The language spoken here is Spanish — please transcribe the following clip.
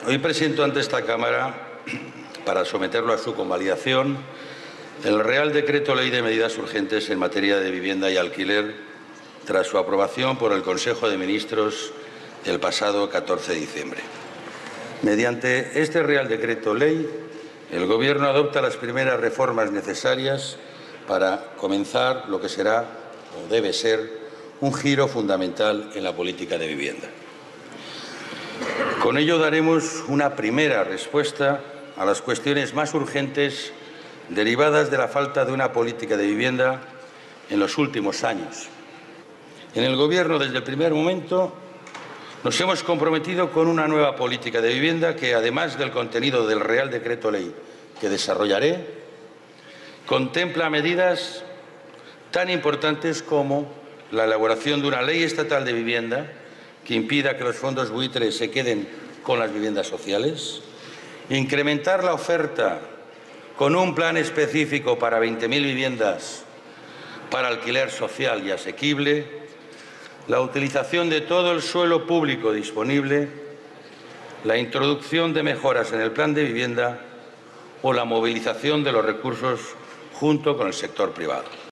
Hoy presento ante esta Cámara, para someterlo a su convalidación, el Real Decreto Ley de Medidas Urgentes en materia de vivienda y alquiler, tras su aprobación por el Consejo de Ministros el pasado 14 de diciembre. Mediante este Real Decreto Ley, el Gobierno adopta las primeras reformas necesarias para comenzar lo que será, o debe ser, un giro fundamental en la política de vivienda. Con ello daremos una primera respuesta a las cuestiones más urgentes derivadas de la falta de una política de vivienda en los últimos años. En el Gobierno, desde el primer momento, nos hemos comprometido con una nueva política de vivienda que, además del contenido del Real Decreto Ley que desarrollaré, contempla medidas tan importantes como la elaboración de una ley estatal de vivienda que impida que los fondos buitres se queden con las viviendas sociales, incrementar la oferta con un plan específico para 20.000 viviendas para alquiler social y asequible, la utilización de todo el suelo público disponible, la introducción de mejoras en el plan de vivienda o la movilización de los recursos junto con el sector privado.